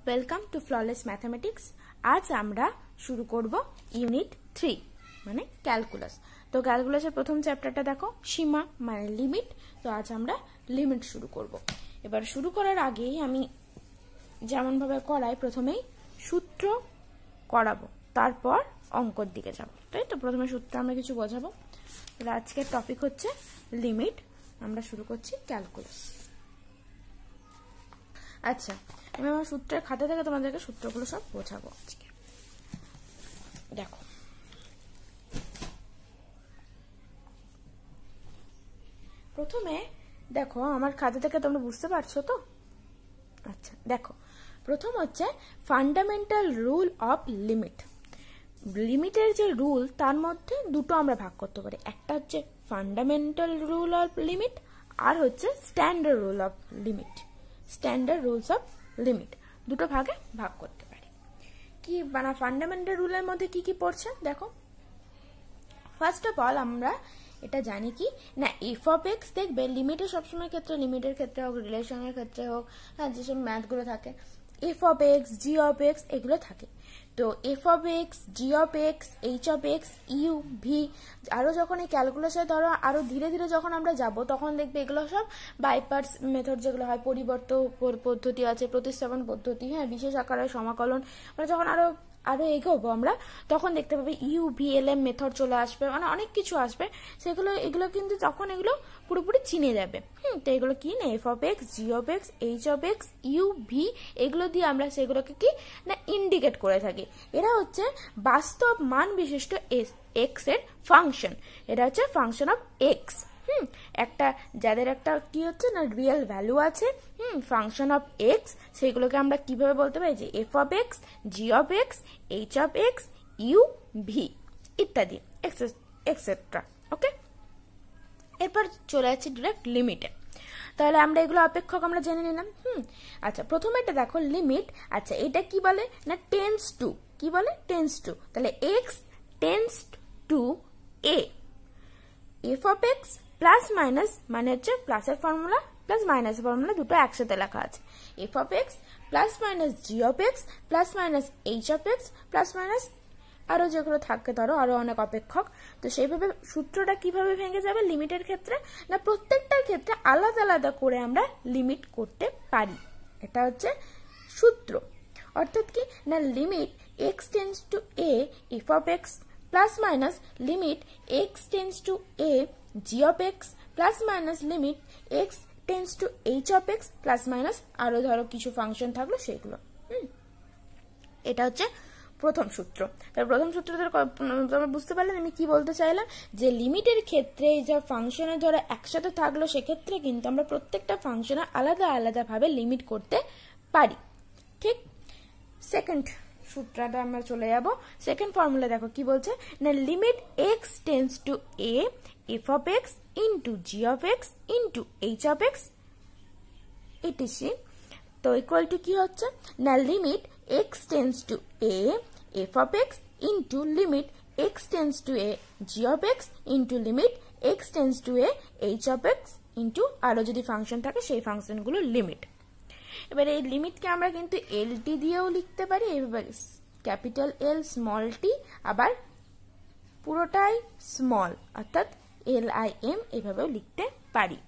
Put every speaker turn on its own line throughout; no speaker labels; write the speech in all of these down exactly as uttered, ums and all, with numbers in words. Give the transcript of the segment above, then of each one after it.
Welcome to flawless mathematics. আজ আমরা শুরু করব ইউনিট থ্রি মানে ক্যালকুলাস। তো ক্যালকুলাসের প্রথম চ্যাপ্টারটা দেখো সীমা মানে লিমিট। তো আজ আমরা লিমিট শুরু করব। এবার শুরু করার আগেই আমি যেমন ভাবে করাই প্রথমেই সূত্র করাবো, তারপর অঙ্কর দিকে যাব। তাই তো প্রথমে সূত্র আমরা কিছু বোঝাবো। আজকের টপিক হচ্ছে লিমিট। আমরা শুরু করছি ক্যালকুলাস। আচ্ছা, আমি আমার সূত্রের খাতা থেকে তোমাদেরকে সূত্রগুলো সব বোঝাবো আজকে। দেখো প্রথমে দেখো আমার খাতা থেকে তোমরা বুঝতে পারছো তো? আচ্ছা দেখো, প্রথম হচ্ছে ফান্ডামেন্টাল রুল অফ লিমিট। লিমিটের যে রুল তার মধ্যে দুটো আমরা ভাগ করতে পারি, একটা হচ্ছে ফান্ডামেন্টাল রুল অফ লিমিট আর হচ্ছে standard rule of limit. Standard rules of limit দুটো ভাগে ভাগ করতে পারি। কি মানে ফান্ডামেন্টাল রুলের মধ্যে কি কি পড়ছে দেখো। ফার্স্ট অফ অল আমরা এটা জানি কি না, এফ অফ এক্স দেখবে লিমিটের সবসময় ক্ষেত্রে, লিমিটের ক্ষেত্রে হোক রিলেশনের ক্ষেত্রে হোক, হ্যাঁ যেসব ম্যাথগুলো থাকে F of X G of X এগুলো থাকে। তো F of X G of X H of X U V, আরো যখন এই ক্যালকুলাসে ধরো আরো ধীরে ধীরে যখন আমরা যাব তখন দেখবে এগুলো সব বাই পার্টস মেথড যেগুলো হয়, পরিবর্তন পদ্ধতি আছে, প্রতিস্থাপন পদ্ধতি, হ্যাঁ বিশেষ আকারের সমাকলন, মানে যখন আরো আরো এগোবো আমরা তখন দেখতে পাবে U V L M method চলে আসবে, মানে অনেক কিছু আসবে সেগুলো। এগুলো কিন্তু তখন এগুলো পুরোপুরি চিনে যাবে। হুম তো এগুলো কি না, F of X G of X H of X U V, এগুলো দিয়ে আমরা সেগুলোকে কি না ইন্ডিকেট করে থাকি। এরা হচ্ছে বাস্তব মান বিশিষ্ট এক্স এর ফাংশন। এটা হচ্ছে ফাংশন অফ এক্স। হুম একটা যাদের একটা কি হচ্ছে না রিয়েল ভ্যালু আছে, হুম ফাংশন অফ এক্স, সেগুলোকে আমরা কিভাবে বলতে পারি যে F of X G of X H of X U V ইত্যাদি এক্সেট্রা। ওকে, এরপর চলে যাচ্ছি ডিরেক্ট লিমিটে। তাহলে আমরা এগুলো অপেক্ষক আমরা জেনে নিলাম। হুম আচ্ছা প্রথমে এটা দেখো লিমিট। আচ্ছা এটা কি বলে না টেন্স টু, কি বলে টেন্স টু। তাহলে X tends to A, F of X plus minus মানে হচ্ছে প্লাসের ফর্মুলা প্লাস মাইনাসের ফর্মুলা দুটো একসাথে লেখা আছে। F of X plus minus G of X plus minus H of X plus minus আরো যেগুলো থাকে ধরো আরো অনেক অপেক্ষক। তো সেইভাবে সূত্রটা কিভাবে ভেঙে যাবে লিমিটের ক্ষেত্রে না, প্রত্যেকটার ক্ষেত্রে আলাদা আলাদা করে আমরা লিমিট করতে পারি। এটা হচ্ছে সূত্র। অর্থাৎ কি না limit X tends to A F of X plus minus limit X tends to A G of X plus minus limit X tends to H of X plus minus আরো ধরো কিছু ফাংশন থাকলো সেগুলো। হুম এটা হচ্ছে প্রথম সূত্র। তার প্রথম সূত্র তোমরা বুঝতে পারলে আমি কি বলতে চাইলাম, যে লিমিটের ক্ষেত্রে যা ফাংশনে ধরো একসাথে থাকলো সেক্ষেত্রে কিন্তু আমরা প্রত্যেকটা ফাংশনে আলাদা আলাদা ভাবে লিমিট করতে পারি। ঠিক, সেকেন্ড সূত্রটা আমরা চলে যাব। সেকেন্ড ফর্মুলা দেখো কি বলছে না limit X tends to A F of X into G of X into H of X ETC. তো ইকুয়াল টু কি হচ্ছে না limit X tends to A F of X into limit X tends to A G of X into limit X tends to A H of X into আরো যদি function থাকে সেই ফাংশনগুলো limit. এবার এই লিমিটকে আমরা কিন্তু এল টি দিয়েও লিখতে পারি, এইভাবে ক্যাপিটাল এল স্মল টি, আবার পুরোটাই স্মল অর্থাৎ এল আই এম এভাবেও লিখতে পারি।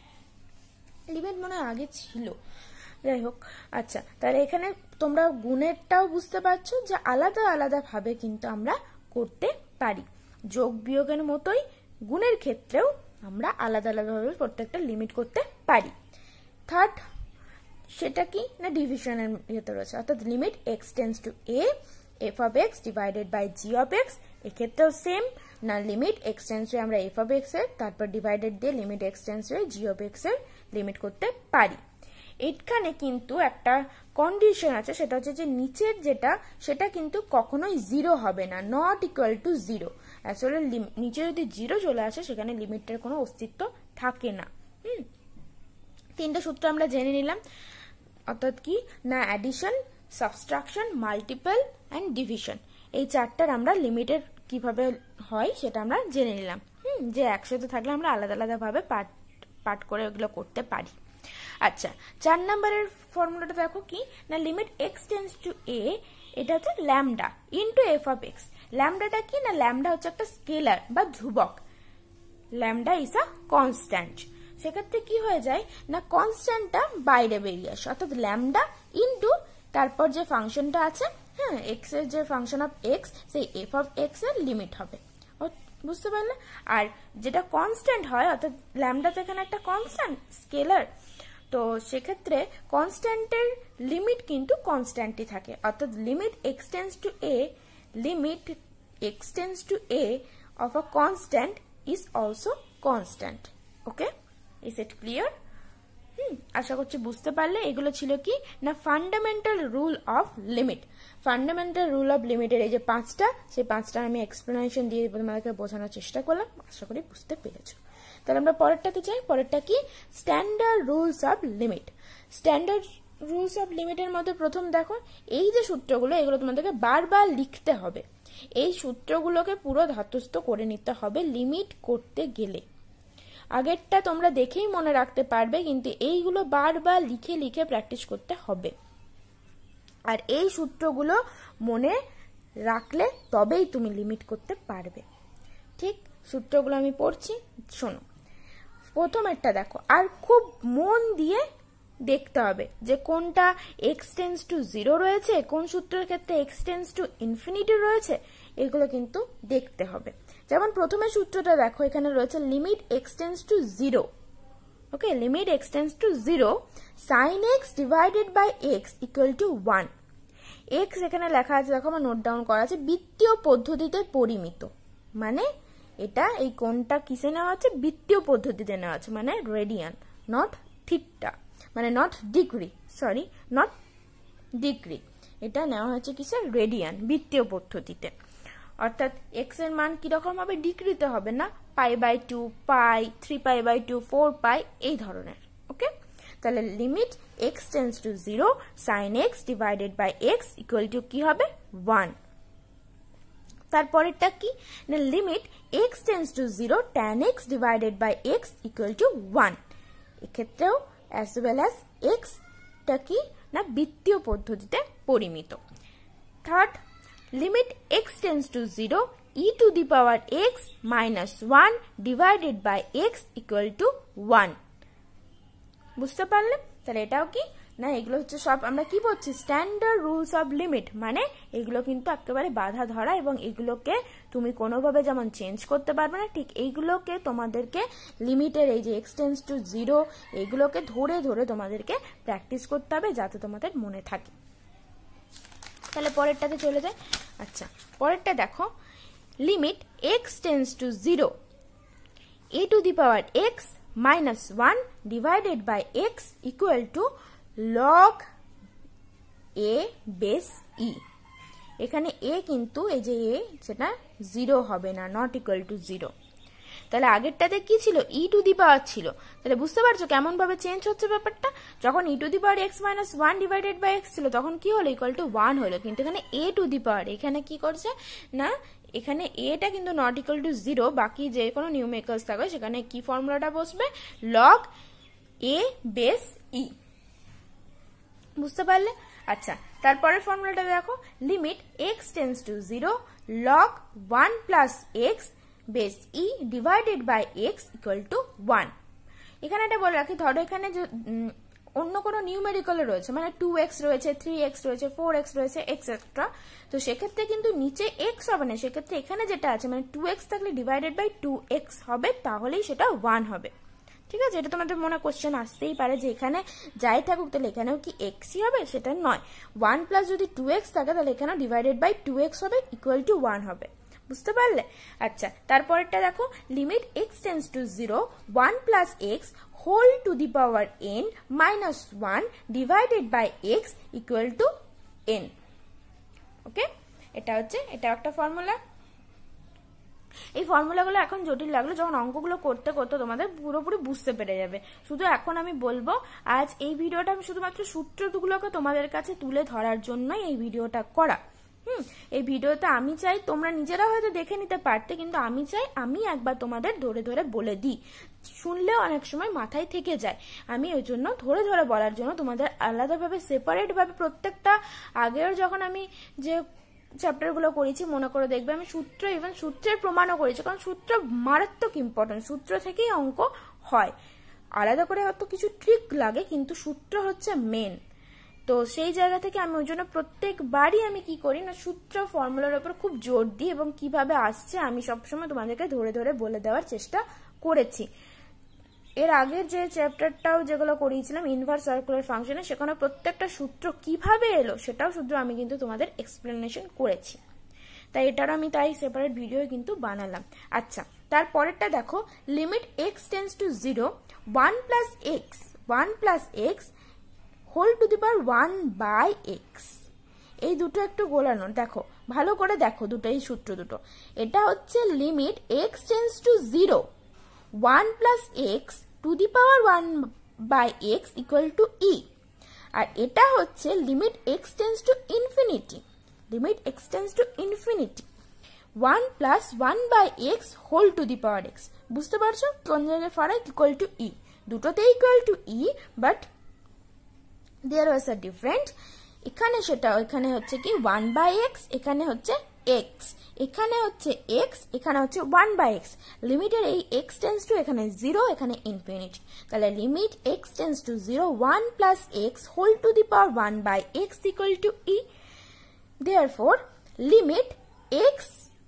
লিমিট মনে হয় আগে ছিল, যাই হোক। আচ্ছা তাহলে এখানে তোমরা গুণেরটাও বুঝতে পারছো যে আলাদা আলাদা ভাবে কিন্তু আমরা করতে পারি। যোগ বিয়োগের মতোই গুণের ক্ষেত্রেও আমরা আলাদা আলাদা ভাবে প্রত্যেকটা লিমিট করতে পারি। থার্ড সেটা কি না ডিভিশনের ইয়েতে রয়েছে, অর্থাৎ limit X tends to A F of X divided by G of X, এক্ষেত্রেও সেম না লিমিট এক্স টেন্স টু আমরা এফ অফ এক্স এর তারপর ডিভাইডেড দিয়ে limit X tends to G of X এর লিমিট করতে পারি। এখানে কিন্তু একটা কন্ডিশন আছে, সেটা হচ্ছে যে নিচের যেটা সেটা কিন্তু কখনোই জিরো হবে না, নট ইকুয়াল টু জিরো। আসলে নিচে যদি জিরো চলে আসে সেখানে লিমিটের কোনো অস্তিত্ব থাকে না। হুম তিনটা সূত্র আমরা জেনে নিলাম, অর্থাৎ কি না addition, subtraction, multiple and division. এই চারটার আমরা লিমিটের কিভাবে হয় সেটা আমরা জেনে নিলাম। হুম যে একসাথে থাকলে আমরা আলাদা আলাদা ভাবে পার্ট পার্ট করে ওগুলো করতে পারি। আচ্ছা, চার নম্বরের ফর্মুলাটা দেখো কি না, limit X tends to A, এটা হচ্ছে lambda into F of X. ল্যামডাটা কি না, ল্যামডা হচ্ছে একটা স্কেলার বা ধ্রুবক, ল্যামডা ইজ আ কনস্ট্যান্ট। সেক্ষেত্রে কি হয়ে যায় না, কনস্ট্যান্টটা বাইরে বেরিয়ে আসে, অর্থাৎ ল্যামডা ইন্টু তারপর যে ফাংশনটা আছে, হ্যাঁ এক্স এর যে ফাংশন অফ এক্স, সেই এফ অফ এক্স এর লিমিট হবে, বুঝতে পারলে। আর যেটা কনস্ট্যান্ট হয়, অর্থাৎ ল্যামডা তো এখানে একটা কনস্ট্যান্ট স্কেলার, তো সেক্ষেত্রে কনস্ট্যান্টের লিমিট কিন্তু কনস্ট্যান্টই থাকে, অর্থাৎ limit X tends to A, limit X tends to A of a constant is also constant. Okay, is it clear? Hmm, আশা করছি বুঝতে পারলে। এগুলো ছিল কি না ফান্ডামেন্টাল রুল অফ লিমিট। ফান্ডামেন্টাল রুল অফ লিমিটের এই যে পাঁচটা, সেই পাঁচটা আমি এক্সপ্লেনেশন দিয়ে তোমাদেরকে বোঝানোর চেষ্টা করলাম, আশা করি বুঝতে পেরেছো। তাহলে আমরা পরেরটাতে যাই। পরেরটা কি, standard rules of limit. Standard rules of লিমিটের মধ্যে প্রথম দেখো, এই যে সূত্রগুলো, এগুলো তোমাদেরকে বারবার লিখতে হবে। এই সূত্রগুলোকে পুরো ধাতস্থ করে নিতে হবে লিমিট করতে গেলে। আগেরটা তোমরা দেখেই মনে রাখতে পারবে, কিন্তু এইগুলো বারবার লিখে লিখে প্র্যাকটিস করতে হবে। আর এই সূত্রগুলো মনে রাখলে তবেই তুমি লিমিট করতে পারবে। ঠিক, সূত্রগুলো আমি পড়ছি, শোনো। প্রথমেরটা দেখো, আর খুব মন দিয়ে দেখতে হবে যে কোনটা এক্স টেন্স টু জিরো রয়েছে, কোন সূত্রের ক্ষেত্রে এক্স টেন্স টু ইনফিনিটি রয়েছে, এগুলো কিন্তু দেখতে হবে। যেমন প্রথমে সূত্রটা দেখো, এখানে রয়েছে limit X tends to zero. Okay, limit X tends to zero sine X divided by X equal to one. X এখানে লেখা আছে, দেখো আমার নোট ডাউন করা আছে, বৃত্তীয় পদ্ধতিতে পরিমিত, মানে এটা এই কোণটা কিসে নেওয়া আছে, বৃত্তীয় পদ্ধতিতে নেওয়া আছে, মানে রেডিয়ান, নট থিটা, মানে not degree, sorry not degree, এটা নেওয়া হয়েছে কিসে, রেডিয়ান, বৃত্তীয় পদ্ধতিতে। অর্থাৎ এক্স এর মান কিরকম হবে, ডিগ্রিতে হবে না, pi by two, pi, three pi by two, four pi, এই ধরনের। ওকে, তাহলে limit X tends to zero sine X divided by X equal to কি হবে, ওয়ান। তারপরেরটা কি না, limit X tends to zero tan X divided by X equal to one. এক্ষেত্রেও as well as এক্সটা কি না বৃত্তীয় পদ্ধতিতে পরিমিত। Third, limit X tends to zero E to the power X minus one divided by X equal to one. বুঝতে পারলে? তাহলে এটাও কি না, এগুলো হচ্ছে সব আমরা কি বলছি, স্ট্যান্ডার্ড রুলস অফ লিমিট, মানে এগুলো কিন্তু একেবারে বাধা ধরা, এবং এগুলোকে তুমি কোনোভাবে যেমন চেঞ্জ করতে পারবে না, ঠিক এইগুলোকে তোমাদেরকে লিমিটের এই যে এক্স টেন্স টু জিরো, এগুলোকে ধরে ধরে তোমাদেরকে প্র্যাকটিস করতে হবে যাতে তোমাদের মনে থাকে। তাহলে পরেরটাতে চলে যায়। আচ্ছা, পরেরটা দেখো, limit X tends to zero A to the power X minus one divided by X equal to log A base E. এখানে এ কিন্তু এই যে এ সেটা জিরো হবে না, নট ইকুয়াল টু জিরো। তাহলে আগেরটাতে কি ছিল, ই টু দি পাওয়ার ছিল। তাহলে বুঝতে পারছো কেমন ভাবে চেঞ্জ হচ্ছে ব্যাপারটা। যখন E to the power X minus one divided by X ছিল তখন কি হলো, ইকুয়াল টু ওয়ান হলো। কিন্তু এখানে এ টু দি পাওয়ার, এখানে কি করছে না, এখানে এটা কিন্তু নট ইকুয়াল টু জিরো, বাকি যে কোনো নিউমেরিক্যালস থাকবে সেখানে কি ফর্মুলাটা বসবে, লগ এ বেস ই। বুঝতে পারলে? আচ্ছা, তারপরের ফর্মুলাটা দেখো, limit X tends to zero log one plus X base E divided by X equal to one. এখানে এটা বলে রাখি, ধরো এখানে অন্য কোনো নিউমেরিক্যাল রয়েছে, মানে টু এক্স রয়েছে, থ্রি এক্স রয়েছে, ফোর এক্স রয়েছে, এক্সেট্রা, তো সেক্ষেত্রে কিন্তু নিচে এক্স হবে না, সেক্ষেত্রে এখানে যেটা আছে মানে টু এক্স থাকলে ডিভাইডেড বাই টু এক্স হবে, তাহলেই সেটা ওয়ান হবে। ঠিক আছে, এটা তোমাদের মনে কোশ্চেন আসতেই পারে যে এখানে যাই থাকুক তাহলে এখানেও কি এক্সই হবে, সেটা নয়। ওয়ান প্লাস যদি টু এক্স থাকে তাহলে এখানেও ডিভাইডেড বাই টু এক্স হবে, ইকুয়াল টু ওয়ান হবে। বুঝতে পারলে? আচ্ছা, তারপরেরটা দেখো, limit X tends to zero one plus X whole to the power N minus one divided by X equal to N. Okay, এটা হচ্ছে এটা একটা ফর্মুলা। এই ফর্মুলাগুলো এখন জটিল লাগলো, যখন অঙ্কগুলো করতে করতে তোমাদের পুরোপুরি বুঝতে পেরে যাবে। শুধু এখন আমি বলবো, আজ এই ভিডিওটা আমি শুধুমাত্র সূত্রগুলোকে তোমাদের কাছে তুলে ধরার জন্যই এই ভিডিওটা করা। হুম এই ভিডিওতে আমি চাই তোমরা নিজেরা হয়তো দেখে নিতে পারতে, কিন্তু আমি চাই আমি একবার তোমাদের ধরে ধরে বলে দিই, শুনলেও অনেক সময় মাথায় থেকে যায়। আমি ওই জন্য ধরে ধরে বলার জন্য তোমাদের আলাদাভাবে সেপারেট ভাবে প্রত্যেকটা আগের যখন আমি যে চ্যাপ্টারগুলো করেছি মনে করে দেখবে আমি সূত্র ইভেন সূত্রের প্রমাণও করেছি, কারণ সূত্র মারাত্মক ইম্পর্টেন্ট, সূত্র থেকেই অঙ্ক হয়। আলাদা করে হয়তো কিছু ট্রিক লাগে কিন্তু সূত্র হচ্ছে মেন। তো সেই জায়গা থেকে আমি ওই জন্য প্রত্যেকবারই আমি কি করি না সূত্র ফর্মুলার উপর খুব জোর দিই এবং কিভাবে আসছে আমি সবসময় তোমাদেরকে ধরে ধরে বলে দেওয়ার চেষ্টা করেছি। এর আগের যে চ্যাপ্টারটাও যেগুলো করিয়েছিলাম ইনভার্স সার্কুলার ফাংশনে, সেখানে প্রত্যেকটা সূত্র কিভাবে এলো সেটাও শুধু আমি কিন্তু তোমাদের এক্সপ্লেনেশন করেছি, তাই এটারও আমি তাই সেপারেট ভিডিও কিন্তু বানালাম। আচ্ছা তারপরেরটা দেখো, limit X tends to zero one plus X one plus X whole to the power one by X. এই দুটো একটু গোলানো, দেখো ভালো করে দেখো দুটো এই সূত্র দুটো। এটা হচ্ছে limit X tends to zero one plus X to the power one by X equal to E, আর এটা হচ্ছে limit X tends to infinity limit X tends to infinity one plus one by X whole to the power X. বুঝতে পারছো কোন জায়গায় ফারাক? Equal to E, দুটোতে equal to E, but there was a different. এখানে সেটা এখানে হচ্ছে কি ওয়ান বাই এক্স, এখানে হচ্ছে এক্স, এখানে হচ্ছে এক্স, এখানে হচ্ছে ওয়ান বাই এক্স। লিমিটের এই এক্স টেন্স টু এখানে জিরো, এখানে ইনফিনিটি, তাহলে limit X tends to zero one plus X whole to the power one by X equal to E. Therefore limit X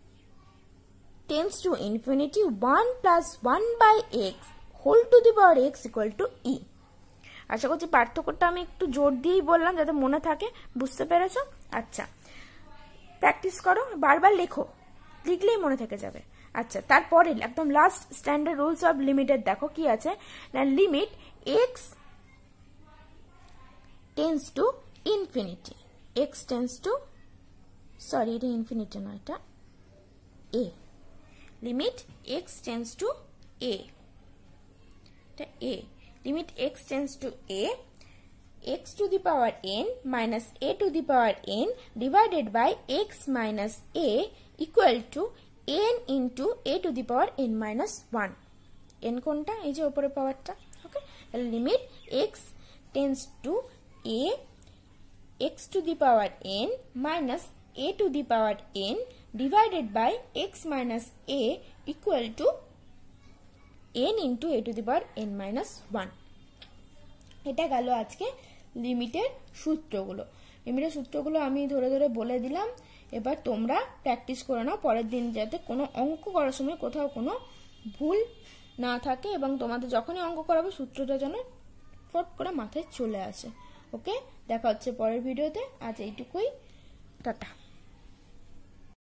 tends to infinity one plus one by X whole to the power X equal to E. আশা করছি পার্থক্যটা আমি একটু জোর দিয়েই বললাম যাতে মনে থাকে, বুঝতে পেরেছো? আচ্ছা প্র্যাকটিস করো, বারবার লেখো, লিখলেই মনে থেকে যাবে। আচ্ছা তারপরে একদম লাস্ট স্ট্যান্ডার্ড রুলস অফ লিমিটের দেখো কি আছে না, limit X tends to infinity X tends to sorry এটা ইনফিনিটি নয়, এটা A, limit X tends to A, এটা A, limit x tends to a, x to the power n minus a to the power n divided by x minus a equal to n into a to the power n minus one. n কোনটা? এই যে উপরে পাওয়ারটা। Okay, তাহলে লিমিট x tends to a, x to the power n minus a to the power n divided by x minus a equal to n into a to the power n minus one. এটা গেল আজকে লিমিটের সূত্রগুলো। লিমিটের সূত্রগুলো আমি ধরে ধরে বলে দিলাম, এবার তোমরা প্র্যাকটিস করে নাও পরের দিন, যাতে কোনো অঙ্ক করার সময় কোথাও কোনো ভুল না থাকে এবং তোমাদের যখনই অঙ্ক করাবে সূত্রটা যেন ফট করে মাথায় চলে আসে। ওকে, দেখা হচ্ছে পরের ভিডিওতে, আজ এইটুকুই, টাটা।